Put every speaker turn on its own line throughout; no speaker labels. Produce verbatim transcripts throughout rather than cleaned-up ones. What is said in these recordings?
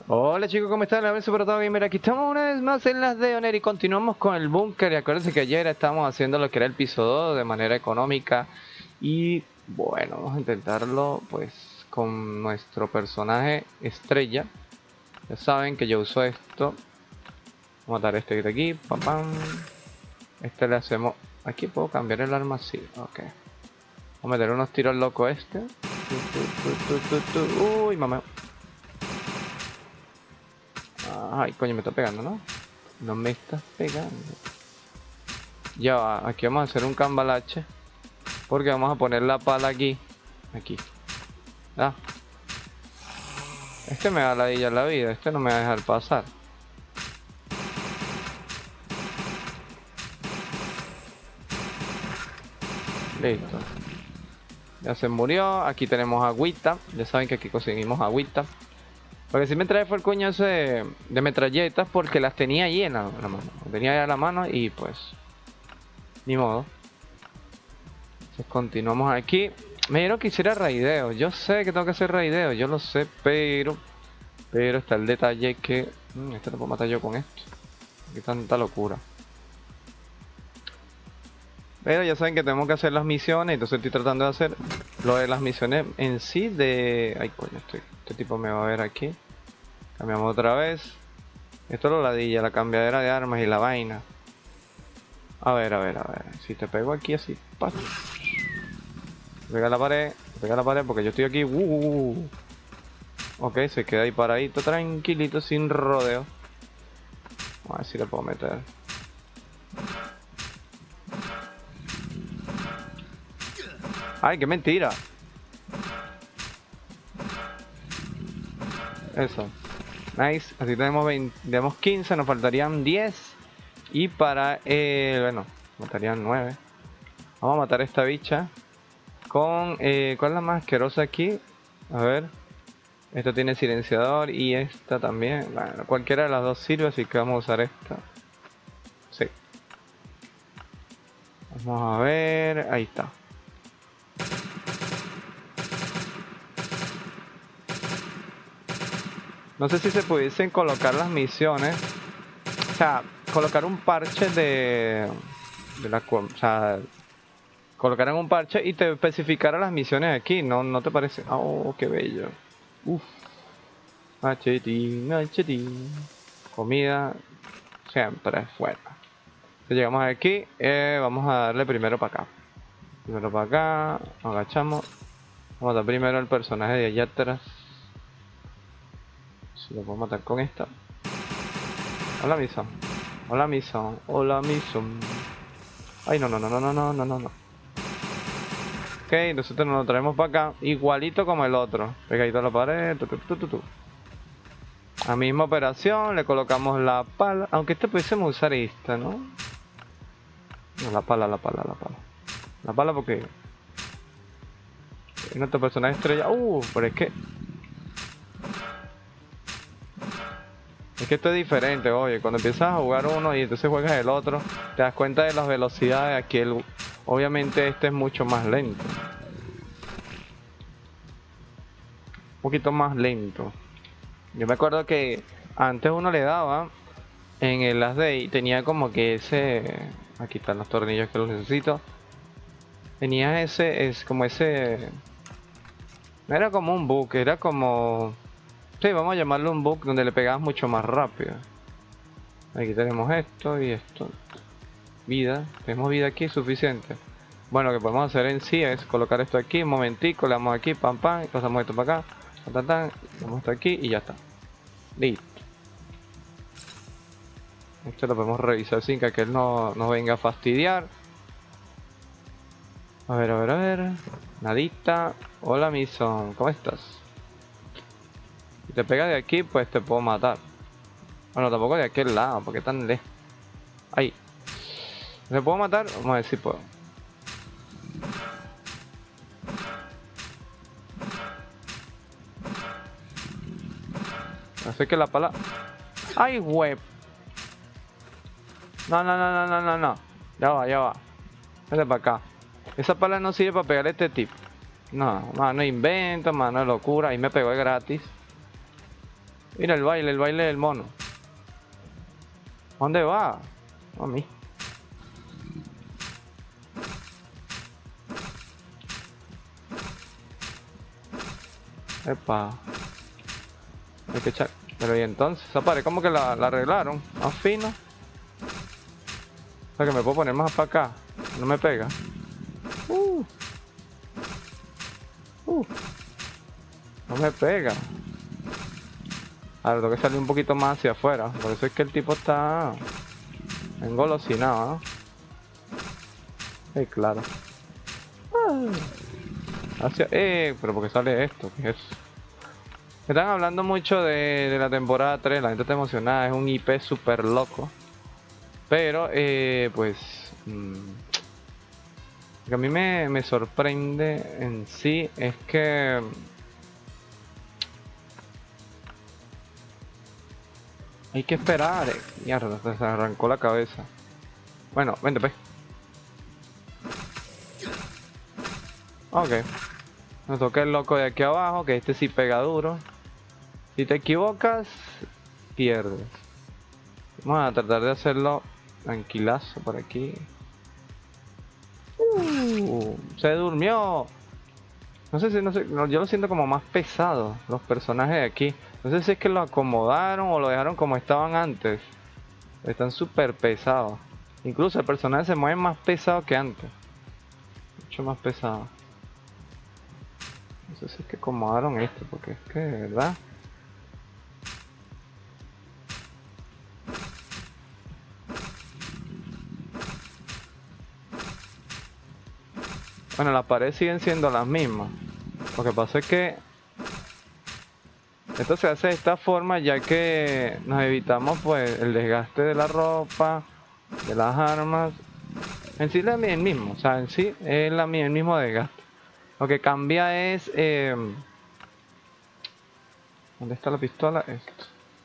Hola chicos, ¿cómo están? La vez Super Todo Gamer, aquí estamos una vez más en las de Honor y continuamos con el búnker. Y acuérdense que ayer estábamos haciendo lo que era el piso dos de manera económica. Y bueno, vamos a intentarlo pues con nuestro personaje estrella. Ya saben que yo uso esto. Vamos a matar este de aquí, pam pam. Este le hacemos... Aquí puedo cambiar el arma, sí, ok. Vamos a meter unos tiros locos a este. Uy, mamá. Ay, coño, me está pegando, ¿no? No me estás pegando. Ya va, aquí vamos a hacer un cambalache. Porque vamos a poner la pala aquí. Aquí. ¿Ah? Este me da la vida la vida. Este no me va a dejar pasar. Listo. Ya se murió. Aquí tenemos agüita. Ya saben que aquí conseguimos agüita. Porque si me trae fue el coño ese de, de metralletas porque las tenía ahí en la, en la mano. Las tenía ahí a la mano y pues... Ni modo. Entonces continuamos aquí. Me dijeron que hiciera raideo. Yo sé que tengo que hacer raideo. Yo lo sé, pero... Pero está el detalle que... Mmm, este lo puedo matar yo con esto. Qué tanta locura. Pero ya saben que tenemos que hacer las misiones. Entonces estoy tratando de hacer lo de las misiones en sí de... Ay, coño, este, este tipo me va a ver aquí. Cambiamos otra vez. Esto es lo ladilla, la cambiadera de armas y la vaina. A ver, a ver, a ver. Si te pego aquí así, pa. Pega a la pared, pega a la pared porque yo estoy aquí. Uh, ok, se queda ahí paradito, tranquilito, sin rodeo. A ver si le puedo meter. Ay, qué mentira. Eso. Nice. Así tenemos veinte, tenemos quince, nos faltarían diez. Y para, eh, bueno, matarían nueve. Vamos a matar a esta bicha. Con, eh, ¿cuál es la más asquerosa aquí? A ver. Esta tiene silenciador y esta también. Bueno, cualquiera de las dos sirve, así que vamos a usar esta. Sí. Vamos a ver. Ahí está. No sé si se pudiesen colocar las misiones. O sea, colocar un parche de... de la, o sea, colocar en un parche y te especificara las misiones aquí. ¿No, no te parece? Oh, qué bello. Uff. Machetín, machetín. Comida siempre fuera. Entonces llegamos aquí. Eh, vamos a darle primero para acá. Primero para acá. Nos agachamos. Vamos a dar primero al personaje de allá atrás. Si lo puedo matar con esta. Hola Mison. Hola Mison. Hola Mison. Ay, no, no, no, no, no, no, no, no, no. Ok, nosotros nos lo traemos para acá. Igualito como el otro. Pegadito a la pared. Tu, tu, tu, tu, tu. La misma operación. Le colocamos la pala. Aunque este pudiésemos usar esta, ¿no? No, la pala, la pala, la pala. La pala porque... es nuestro personaje estrella. Uh, pero es que... Es que esto es diferente, oye, cuando empiezas a jugar uno y entonces juegas el otro, te das cuenta de las velocidades. Aquí el, obviamente este es mucho más lento. Un poquito más lento. Yo me acuerdo que antes uno le daba en el Last Day, tenía como que ese... Aquí están los tornillos que los necesito. Tenía ese, es como ese... No era como un bug, era como... Sí, vamos a llamarlo un bug donde le pegabas mucho más rápido. Aquí tenemos esto y esto. Vida. Tenemos vida aquí suficiente. Bueno, lo que podemos hacer en sí es colocar esto aquí, un momentico, le damos aquí, pam pam, y pasamos esto para acá, tan tan tan, damos esto aquí y ya está. Listo. Esto lo podemos revisar sin que aquel no nos venga a fastidiar. A ver, a ver, a ver. Nadita. Hola Mison, ¿cómo estás? Si te pega de aquí, pues te puedo matar. Bueno, tampoco de aquel lado, porque tan lejos. Ahí. ¿Me puedo matar? Vamos a ver si puedo. Así que la pala... ¡Ay, web! No, no, no, no, no, no, no. Ya va, ya va. Vete para acá. Esa pala no sirve para pegar a este tipo. No, mano, invento, mano, locura. Ahí me pegó de gratis. Mira el baile, el baile del mono. ¿Dónde va? A mí. Epa. Hay que echar. Pero y entonces, apare, ¿cómo que la, la arreglaron? Más fino. O sea que me puedo poner más para acá. No me pega. Uh. Uh. No me pega. Ahora tengo que salir un poquito más hacia afuera. Por eso es que el tipo está engolosinado, ¿no? Sí, claro. Ah. Hacia... Eh, pero ¿por qué sale esto? ¿Qué es eso? Están hablando mucho de, de la temporada tres, la gente está emocionada, es un I P súper loco. Pero, eh, pues... Mmm, lo que a mí me, me sorprende en sí es que... Hay que esperar. Eh. Mierda, se arrancó la cabeza. Bueno, vente, pues. Ok. Nos toca el loco de aquí abajo, que este sí pega duro. Si te equivocas, pierdes. Vamos a tratar de hacerlo tranquilazo por aquí. Uh, se durmió. No sé si, no sé, no, yo lo siento como más pesado, los personajes de aquí. No sé si es que lo acomodaron o lo dejaron como estaban antes. Están súper pesados. Incluso el personaje se mueve más pesado que antes. Mucho más pesado. No sé si es que acomodaron esto, porque es que, de verdad. Bueno, las paredes siguen siendo las mismas. Lo que pasa es que esto se hace de esta forma ya que nos evitamos pues el desgaste de la ropa, de las armas. En sí es el mismo, o sea, en sí es la, el mismo desgaste. Lo que cambia es... Eh, ¿dónde está la pistola? Esto.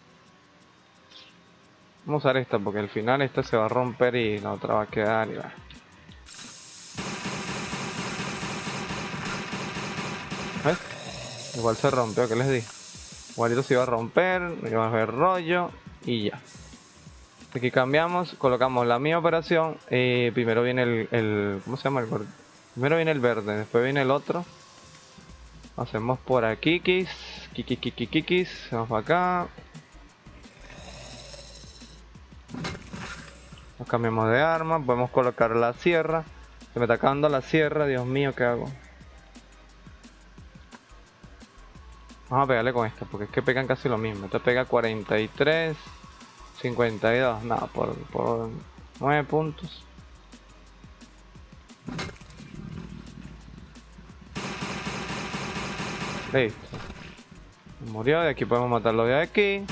Vamos a usar esta porque al final esta se va a romper y la otra va a quedar y va. ¿Ves? Igual se rompió, ¿qué les dije? Igualito se iba a romper, iba a haber rollo y ya. Aquí cambiamos, colocamos la misma operación. Eh, primero viene el, el... ¿Cómo se llama? El, primero viene el verde, después viene el otro. Hacemos por aquí, kikis, kikis, kikis, kikis. Vamos para acá. Nos cambiamos de arma, podemos colocar la sierra. Se me está acabando la sierra, Dios mío, ¿qué hago? Vamos a pegarle con esta, porque es que pegan casi lo mismo. Esta pega cuarenta y tres, cincuenta y dos, nada, por, por nueve puntos. Listo. Murió, de aquí podemos matarlo de aquí.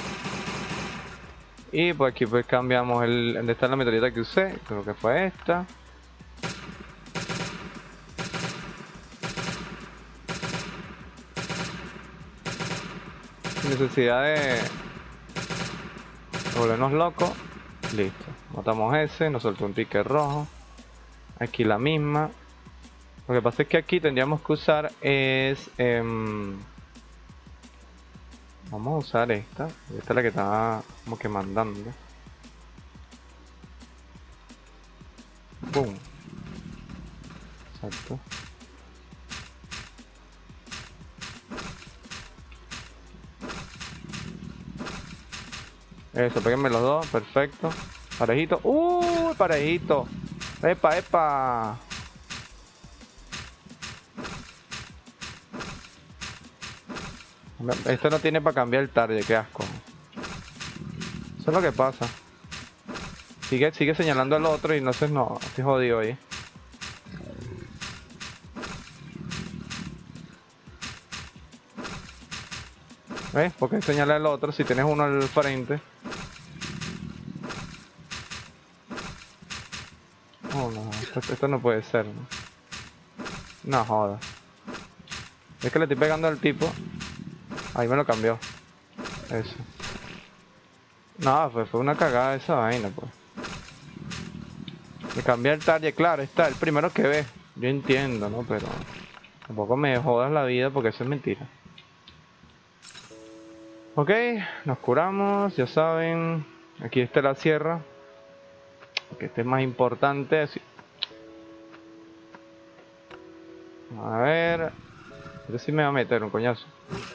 Y por aquí pues cambiamos el... ¿Dónde está la metralleta que usé? Creo que fue esta. Sin necesidad de volvernos locos. Listo. Matamos ese, nos soltó un ticket rojo. Aquí la misma. Lo que pasa es que aquí tendríamos que usar es... Eh, vamos a usar esta. Esta es la que estaba como que mandando. Boom. Exacto. Eso, péguenme los dos, perfecto. Parejito. ¡Uh! Parejito. ¡Epa, epa! Esto no tiene para cambiar el target, qué asco. Eso es lo que pasa. Sigue, sigue señalando al otro y no sé, no, estoy jodido ahí. ¿Ves? ¿Por qué señala al otro si tienes uno al frente? Oh no, esto, esto no puede ser, ¿no? No joda. Es que le estoy pegando al tipo. Ahí me lo cambió. Eso. No, pues fue una cagada esa vaina, pues. Me cambié el target, claro, está el primero que ve. Yo entiendo, ¿no? Pero tampoco me jodas la vida porque eso es mentira. Ok, nos curamos, ya saben. Aquí está la sierra. Que este es más importante. Así. A ver. Este sí me va a meter un coñazo.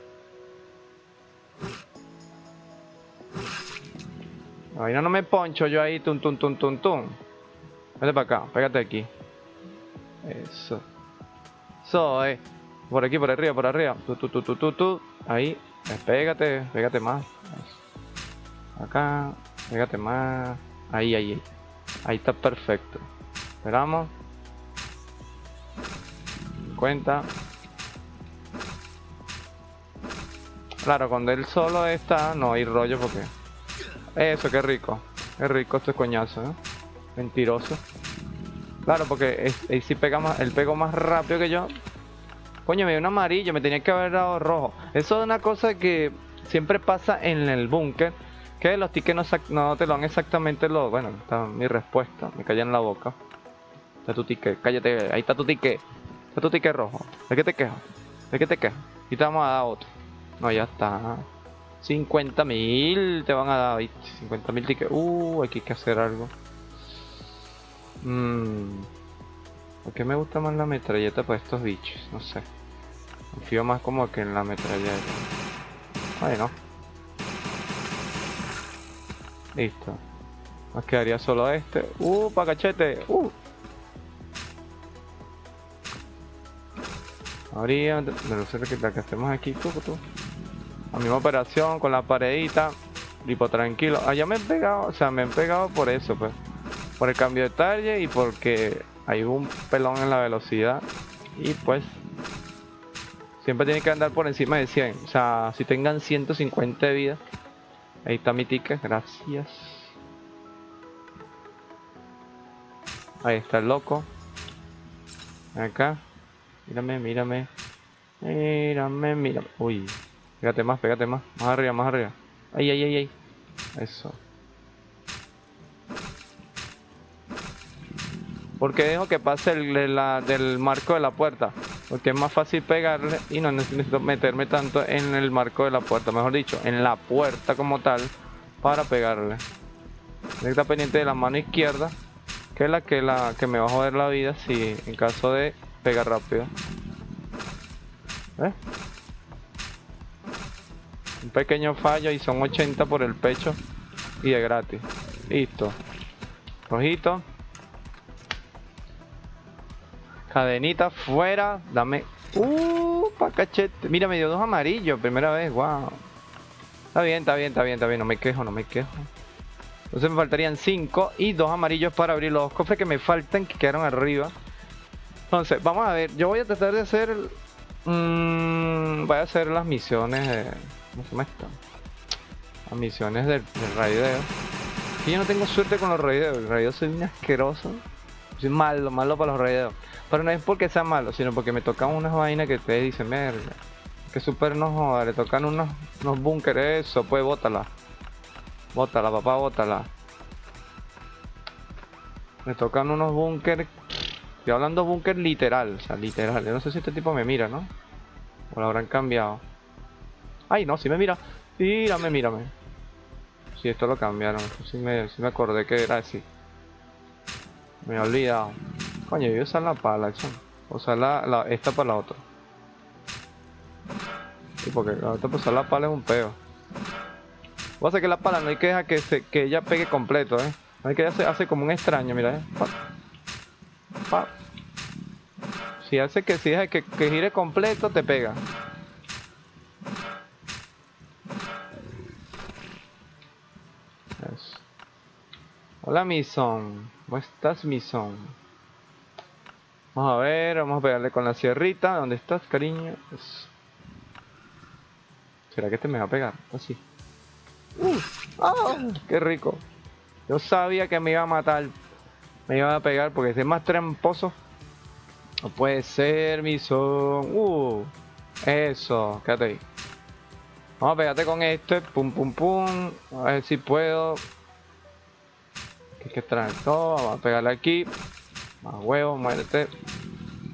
Ay, no, no me poncho yo ahí, tum, tum, tum, tum, tum. Vete para acá, pégate aquí. Eso. Eso, eh. Por aquí, por arriba, por arriba. Tu, tu, tu, tu, tu, tu. Ahí. Eh, pégate, pégate más. Eso. Acá. Pégate más. Ahí, ahí, ahí. Ahí está perfecto. Esperamos. Cuenta. Claro, cuando él solo está, no hay rollo porque... Eso, qué rico. Qué rico este coñazo, ¿eh? Mentiroso. Claro, porque él sí pega más, él pegó más rápido que yo. Coño, me dio un amarillo, me tenía que haber dado rojo. Eso es una cosa que siempre pasa en el búnker. Que los tickets no, no te lo dan exactamente lo... Bueno, está mi respuesta, me calla en la boca. Está tu ticket, cállate, ahí está tu ticket. Está tu ticket rojo. ¿De qué te quejas? ¿De qué te quejas? Y te vamos a dar otro. No, ya está. cincuenta mil te van a dar, ¿viste? cincuenta mil tickets. Uh, aquí hay que hacer algo. Mmm. ¿Por qué me gusta más la metralleta para estos bichos? No sé. Confío más como que en la metralleta. Ay, no. Listo. Nos quedaría solo este. Uh, pa' cachete. Uh. Habría, de no sé que la que hacemos aquí, tú, tú. La misma operación con la paredita. Tipo tranquilo. Allá me he pegado, o sea, me he pegado por eso, pues. Por el cambio de talle y porque hay un pelón en la velocidad. Y pues siempre tiene que andar por encima de cien. O sea, si tengan ciento cincuenta de vida. Ahí está mi ticket, gracias. Ahí está el loco. Acá. Mírame, mírame. Mírame, mírame. Uy. Pégate más, pégate más. Más arriba, más arriba. Ahí, ahí, ahí, ahí. Eso. ¿Por qué dejo que pase el de la, del marco de la puerta? Porque es más fácil pegarle y no necesito meterme tanto en el marco de la puerta. Mejor dicho, en la puerta como tal. Para pegarle. Está pendiente de la mano izquierda. Que es la que, la que me va a joder la vida si en caso de pegar rápido. ¿Eh? Un pequeño fallo y son ochenta por el pecho. Y de gratis. Listo. Rojito. Cadenita fuera. Dame. Uh, pa' cachete. Mira, me dio dos amarillos. Primera vez. Wow. Está bien, está bien, está bien, está bien. No me quejo, no me quejo. Entonces me faltarían cinco y dos amarillos para abrir los cofres que me faltan, que quedaron arriba. Entonces, vamos a ver. Yo voy a tratar de hacer... Mmm, voy a hacer las misiones de... ¿Cómo se llama esto? Las misiones del, del raideo. Y yo no tengo suerte con los raideos. El raideo soy un asqueroso. Soy malo, malo para los raideos. Pero no es porque sea malo, sino porque me tocan unas vainas que te dicen, merda. Que super no joda, le tocan unos, unos búnkeres, eso, pues bótala. Bótala, papá, bótala. Me tocan unos búnker. Estoy hablando búnker literal, o sea, literal. Yo no sé si este tipo me mira, ¿no? O lo habrán cambiado. Ay, no, si me mira. Mírame, mírame. Si esto lo cambiaron. Si me, sí me acordé que era así. Me he olvidado. Coño, yo voy a usar la pala, eso. Usar la, la, esta para la otra. Sí, porque la otra para usar la pala es un peo. Voy a hacer que la pala no hay que dejar que, se, que ella pegue completo, eh. No hay que ella se hace como un extraño, mira, eh. Pa. Pa. Si hace que si deja que, que gire completo, te pega. Eso. Hola, mi son. ¿Cómo estás, mi son? Vamos a ver, vamos a pegarle con la sierrita. ¿Dónde estás, cariño? Eso. ¿Será que este me va a pegar? Así. Uh, ¡Oh! ¡Qué rico! Yo sabía que me iba a matar. Me iba a pegar porque es más tramposo. No puede ser, mi son. Uh, eso, quédate ahí. Vamos a pegarte con este. Pum, pum, pum. A ver si puedo. Hay que extraer todo. Vamos a pegarle aquí. Más huevos, muérete.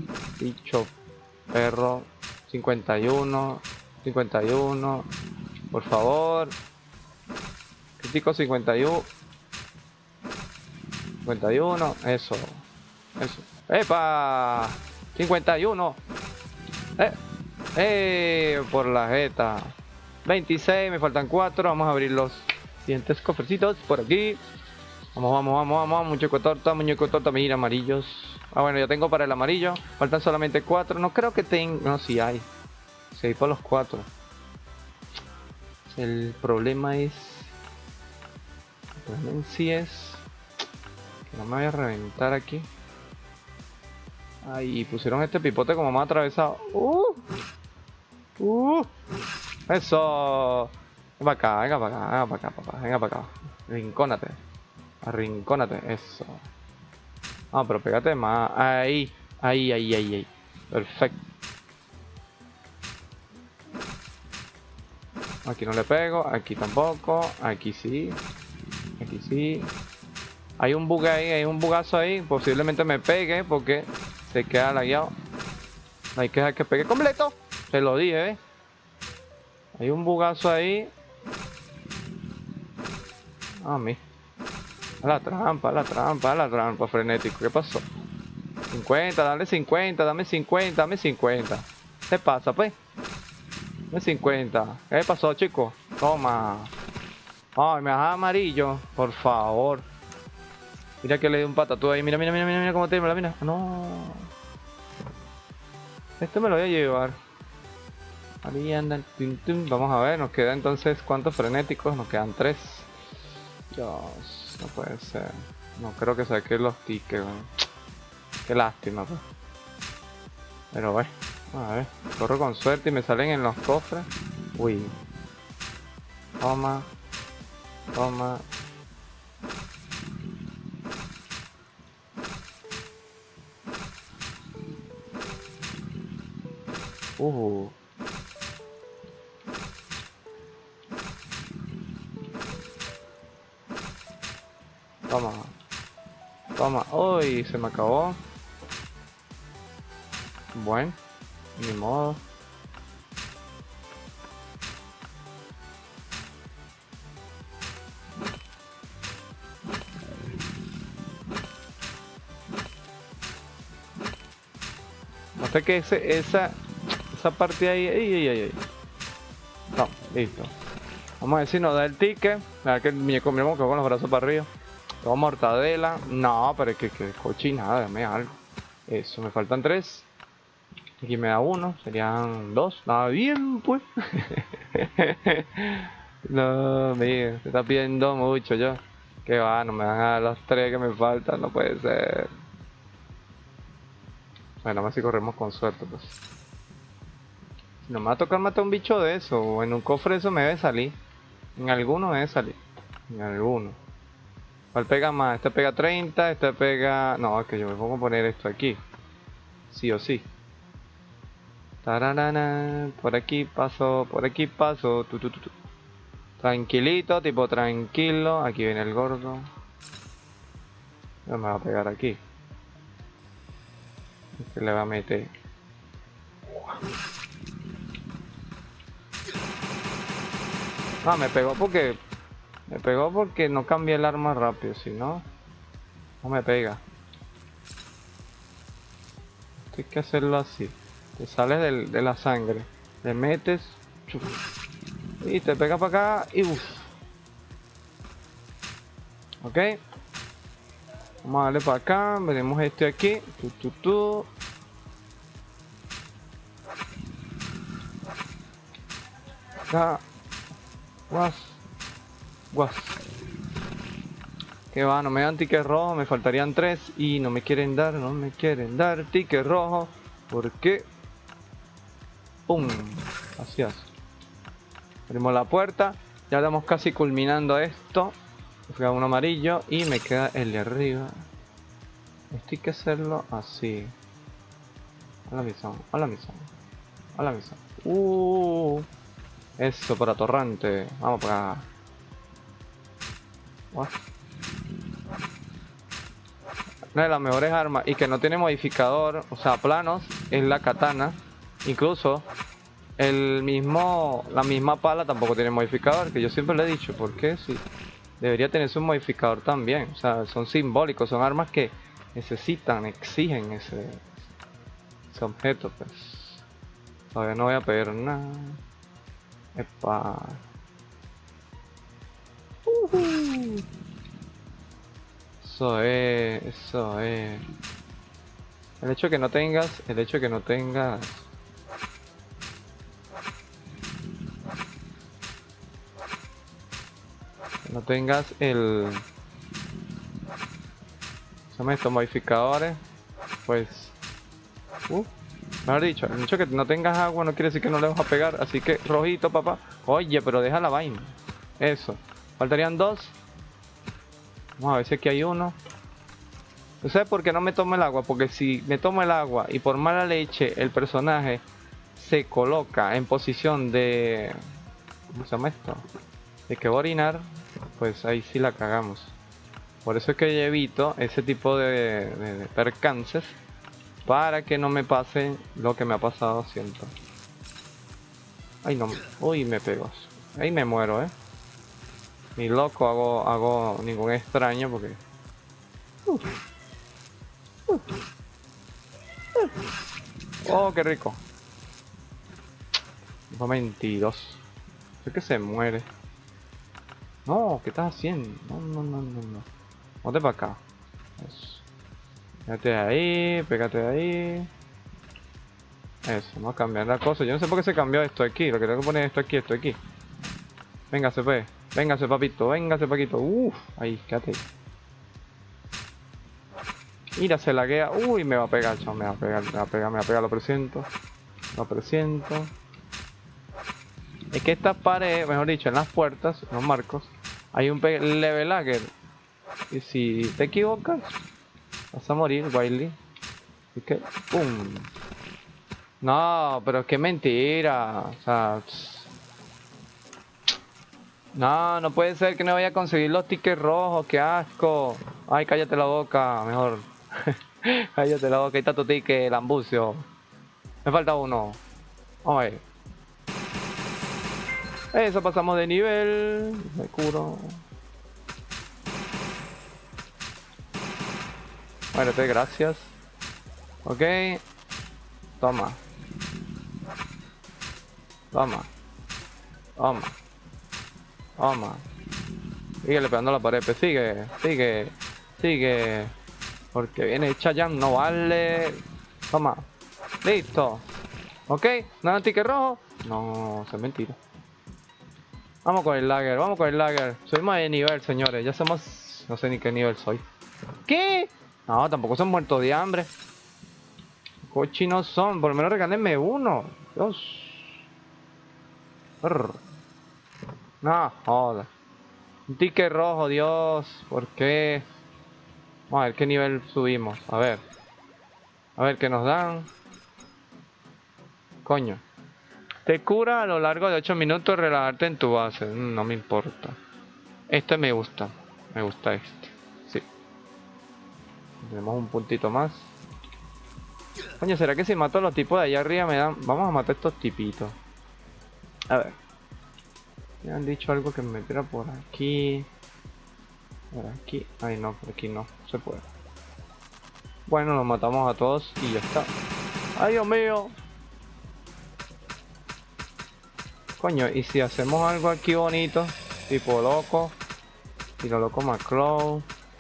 Bicho, perro. cincuenta y uno. cincuenta y uno. Por favor. Crítico cincuenta y uno. cincuenta y uno. Eso. Eso. ¡Epa! cincuenta y uno. ¡Eh! ¡Eh! Por la jeta. veintiséis. Me faltan cuatro. Vamos a abrir los siguientes cofrecitos por aquí. Vamos, vamos, vamos, vamos. Muñeco torta, muñeco torta. Mira, amarillos. Ah, bueno, ya tengo para el amarillo. Faltan solamente cuatro. No creo que tenga... No, sí hay. Sí hay por los cuatro. El problema es... El problema en sí es... Que no me voy a reventar aquí. Ahí pusieron este pipote como más atravesado. ¡Uh! ¡Uh! ¡Eso! Venga para acá, venga para acá, venga para acá, papá. Venga para acá. Rincónate. Arrincónate. Eso. Ah, pero pégate más. Ahí. Ahí, ahí, ahí, ahí. Perfecto. Aquí no le pego, aquí tampoco, aquí sí, aquí sí. Hay un bug ahí, hay un bugazo ahí, posiblemente me pegue porque se queda lagueado. No hay que dejar que pegue completo, te lo dije, ¿eh? Hay un bugazo ahí. Ah, mi. A la trampa, a la trampa, a la trampa, frenético, ¿qué pasó? cincuenta, dale cincuenta, dame cincuenta, dame cincuenta. ¿Qué pasa, pues? cincuenta. ¿Qué pasó, chicos? Toma. Ay, me das amarillo. Por favor. Mira que le di un patatú ahí. Mira, mira, mira, mira, mira cómo te mira, mira. No. Este me lo voy a llevar. Ahí anda el tum, tum. Vamos a ver, nos queda entonces cuántos frenéticos. Nos quedan tres. Dios, no puede ser. No creo que saque los tickets. Bueno. Qué lástima, pues. Pero bueno. A ver, corro con suerte y me salen en los cofres. Uy. Toma. Toma. Uh. Toma. Toma. Uy, se me acabó. Bueno. Ni modo. No sé qué ese, esa esa parte ahí. Ay, ay, ay, ay. No, listo. Vamos a ver si nos da el ticket. A ver que el muñeco miramos que con los brazos para arriba. Tengo mortadela. No, pero es que, que cochinada, dame algo. Eso, me faltan tres. Aquí me da uno, serían dos. Nada bien, pues. No, mira, se está pidiendo mucho yo. Que va, no me van a dar los tres que me faltan, no puede ser. Bueno, más si corremos con suerte, pues. Si no me va a tocar matar un bicho de eso, o en un cofre eso me debe salir. En alguno debe salir. En alguno. ¿Cuál pega más? Este pega treinta, este pega... No, es que yo me pongo a poner esto aquí. Sí o sí. Tararana, por aquí paso, por aquí paso, tu, tu, tu, tu. Tranquilito, tipo tranquilo. Aquí viene el gordo. No me va a pegar aquí. Se le va a meter. Ah, me pegó porque... Me pegó porque no cambié el arma rápido, si no... No me pega. Hay que hacerlo así. Te sales del, de la sangre, le metes chuf, y te pega para acá y uff. Ok, vamos a darle para acá, veremos este aquí. Tu, tu, tu. Acá, guas, guas. Que va, no me dan ticket rojo, me faltarían tres y no me quieren dar, no me quieren dar ticket rojo. ¿Por qué? ¡Pum! Así es. Abrimos la puerta. Ya estamos casi culminando esto. Me queda un amarillo y me queda el de arriba. Esto hay que hacerlo así. A la misión, a la misión, a la misión. Uh, eso para torrante. Vamos para acá. What? Una de las mejores armas y que no tiene modificador, o sea, planos, es la katana. Incluso el mismo, la misma pala tampoco tiene modificador, que yo siempre le he dicho, ¿por qué? Sí, debería tener su modificador también. O sea, son simbólicos, son armas que necesitan, exigen ese, ese objeto, pues. Todavía no voy a pedir nada. Epa. Uh-huh. Eso es, eso es. El hecho de que no tengas, el hecho de que no tengas no tengas el se llama estos modificadores, pues uh, mejor dicho, el hecho de que no tengas agua no quiere decir que no le vas a pegar, así que rojito, papá. Oye, pero deja la vaina. Eso, faltarían dos. Vamos a ver si aquí hay uno. ¿Tú sabes por qué no me tomo el agua? Porque si me tomo el agua y por mala leche el personaje se coloca en posición de... ¿cómo se llama esto? De que va a orinar, pues ahí sí la cagamos. Por eso es que yo evito ese tipo de, de, de percances, para que no me pase lo que me ha pasado siempre. Ay no, uy me pegó. Ahí me muero, eh. Ni loco hago, hago ningún extraño porque... Uh. Uh. Uh. Oh, qué rico. veintidós. Creo que se muere. No, ¿qué estás haciendo? No, no, no, no, no. Ponte para acá. Eso. Pégate ahí, pégate ahí. Eso, vamos a cambiar la cosa. Yo no sé por qué se cambió esto aquí. Lo que tengo que poner es esto aquí, esto aquí. Véngase, pues. Véngase, papito. Véngase, paquito. Uff, ahí, quédate ahí. Mira, se laguea. Uy, me va a pegar, chaval. Me va a pegar, me va a pegar, me va a pegar. Lo presiento. Lo presiento. Es que estas paredes, mejor dicho, en las puertas, en los marcos, hay un level lagger. Y si te equivocas, vas a morir, Wiley. Así que, ¡pum! No, pero es que mentira. O sea, no, no puede ser que no vaya a conseguir los tickets rojos. ¡Qué asco! Ay, cállate la boca, mejor. Cállate la boca, ahí está tu ticket, lambucio. Me falta uno. Vamos a ver. Eso, pasamos de nivel. Me curo. Muérete, gracias. Ok. Toma. Toma. Toma. Toma. Síguele pegando a la pared. Pues sigue. Sigue. Sigue. Porque viene Chayanne, no vale. Toma. Listo. Ok. ¿No hay ticket rojo? No, eso es mentira. Vamos con el lager. Vamos con el lager. Subimos de nivel, señores. Ya somos... no sé ni qué nivel soy. ¿Qué? No, tampoco son muertos de hambre. Cochinos son. Por lo menos regálenme uno. Dios. Brr. No, joder. Un ticket rojo, Dios. ¿Por qué? Vamos a ver qué nivel subimos. A ver. A ver qué nos dan. Coño. Te cura a lo largo de ocho minutos relajarte en tu base. No me importa. Este me gusta. Me gusta este. Sí. Tenemos un puntito más. Coño, ¿será que si mato a los tipos de allá arriba me dan... vamos a matar a estos tipitos. A ver. Me han dicho algo que me metiera por aquí. Por aquí. Ay, no, por aquí no. Se puede. Bueno, los matamos a todos y ya está. ¡Ay, Dios mío! Coño, y si hacemos algo aquí bonito, tipo loco, y lo loco Macrow.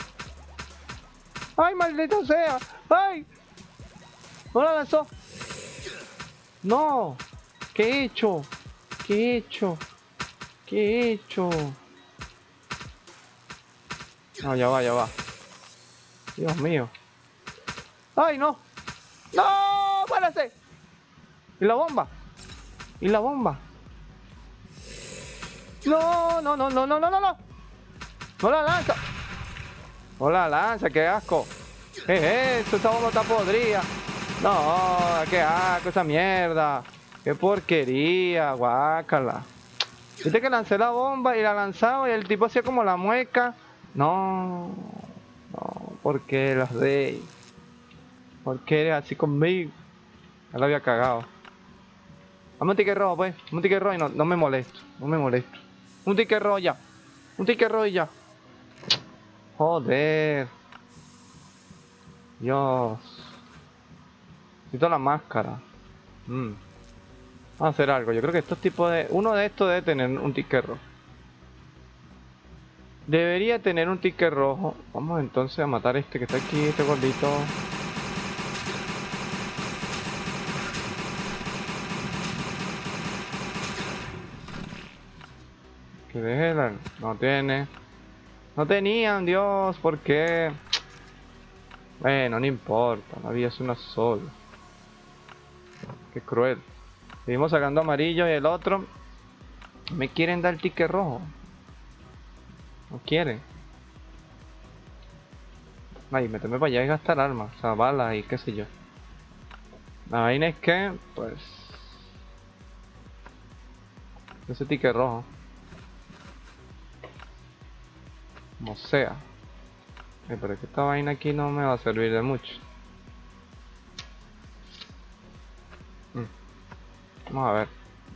¡Ay, maldito sea! ¡Ay! ¡No la lanzó! ¡No! ¿Qué he hecho? ¿Qué he hecho? ¿Qué he hecho? No, ya va, ya va. Dios mío. ¡Ay, no! ¡No! ¡Muérase! ¿Y la bomba? ¿Y la bomba? No, no, no, no, no, no, no, no. No la lanza. No la lanza, qué asco. ¿Qué es eso? Esta bomba está podrida. No, qué asco esa mierda. Qué porquería, guácala. Viste que lancé la bomba y la lanzaba y el tipo hacía como la mueca. No, no, ¿por qué las de? ¿Por qué eres así conmigo? Ya la había cagado. Dame un ticket rojo, pues. Un ticket rojo y no, no me molesto. No me molesto. Un ticket rojo ya. Un ticket rojo y ya. Joder. Dios. Necesito la máscara. Mm. Vamos a hacer algo. Yo creo que estos tipos de... Uno de estos debe tener un ticket rojo. Debería tener un ticket rojo. Vamos entonces a matar a este que está aquí, este gordito. Que deje la... No tiene. No tenían, Dios, ¿por qué? Bueno, no importa, la vida es una sola. Qué cruel. Seguimos sacando amarillo y el otro... Me quieren dar el ticket rojo. No quieren. Ay, meterme para allá y gastar armas, o sea, balas y qué sé yo. La vaina es que, pues... Ese ticket rojo. Como sea. Ay, pero es que esta vaina aquí no me va a servir de mucho. Mm. Vamos a ver.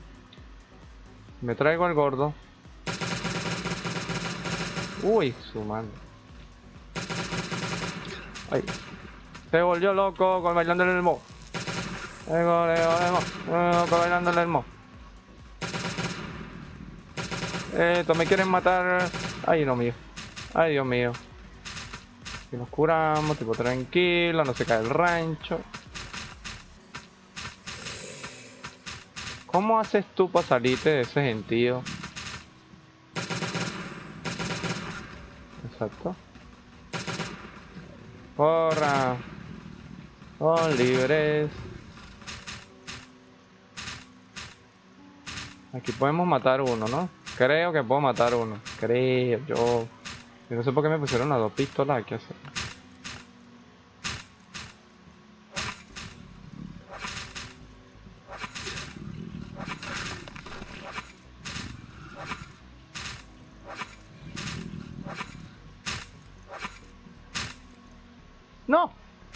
Me traigo al gordo. Uy, su mano. Ay. Se volvió loco con bailando en el mo. Se volvió loco bailando en el mo. Esto me quieren matar. Ay, no mío. Ay, Dios mío. Y nos curamos, tipo tranquilo, no se cae el rancho. ¿Cómo haces tú para salirte de ese gentío? Exacto. Corra. Son libres. Aquí podemos matar uno, ¿no? Creo que puedo matar uno. Creo, yo... Yo no sé por qué me pusieron las dos pistolas aquí hacer. ¡No!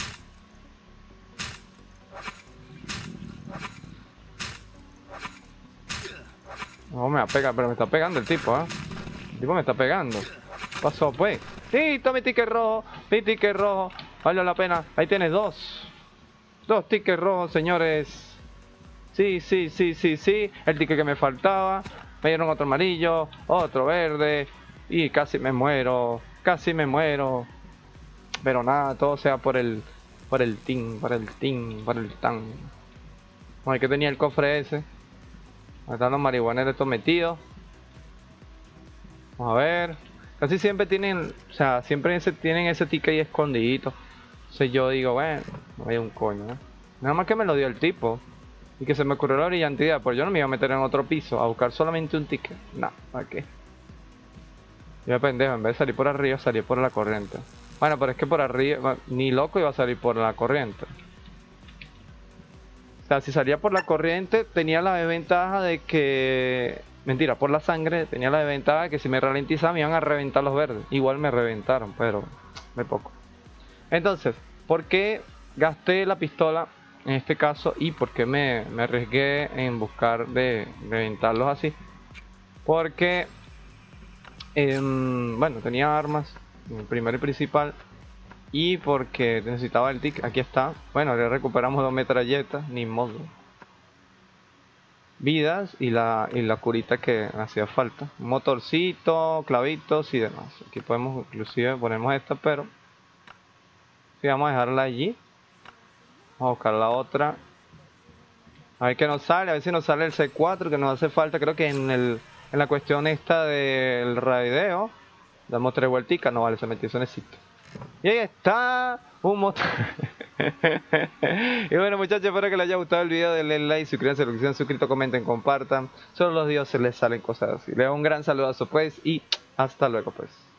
No me va a pegar, pero me está pegando el tipo, ¿eh? El tipo me está pegando. ¿Qué pasó, pues? ¡Sí! ¡Toma mi ticket rojo! ¡Mi ticket rojo! Vale la pena. Ahí tienes dos. Dos tickets rojos, señores. Sí, sí, sí, sí, sí. El ticket que me faltaba. Me dieron otro amarillo, otro verde. Y casi me muero. Casi me muero. Pero nada, todo sea por el... Por el team, por el team, por el tan. Bueno, que tenía el cofre ese. Ahí están los marihuaneros estos metidos. Vamos a ver. Casi siempre tienen, o sea, siempre ese, tienen ese ticket ahí escondidito. Entonces yo digo, bueno, no hay un coño, ¿eh? Nada más que me lo dio el tipo. Y que se me ocurrió la brillante idea, pues yo no me iba a meter en otro piso a buscar solamente un ticket. No, ¿para qué? Yo pendejo, en vez de salir por arriba, salí por la corriente. Bueno, pero es que por arriba, ni loco iba a salir por la corriente. O sea, si salía por la corriente, tenía la desventaja de que... Mentira, por la sangre tenía la desventaja de que si me ralentizaba me iban a reventar los verdes. Igual me reventaron, pero muy poco. Entonces, ¿por qué gasté la pistola en este caso? Y por qué me, me arriesgué en buscar de reventarlos así. Porque, eh, bueno, tenía armas, primero y principal. Y porque necesitaba el tick, aquí está. Bueno, le recuperamos dos metralletas, ni modo. Vidas y la, y la curita que hacía falta. Motorcito, clavitos y demás. Aquí podemos inclusive ponemos esta, pero sí, vamos a dejarla allí. Vamos a buscar la otra. A ver qué nos sale, a ver si nos sale el C cuatro que nos hace falta. Creo que en, el, en la cuestión esta del raideo damos tres vuelticas, no vale, se metió, eso necesito. Y ahí está un motor. Y bueno, muchachos, espero que les haya gustado el video. Denle like, suscríbanse, lo que sean suscritos, comenten, compartan. Solo los dioses les salen cosas así. Les doy un gran saludazo pues y hasta luego pues.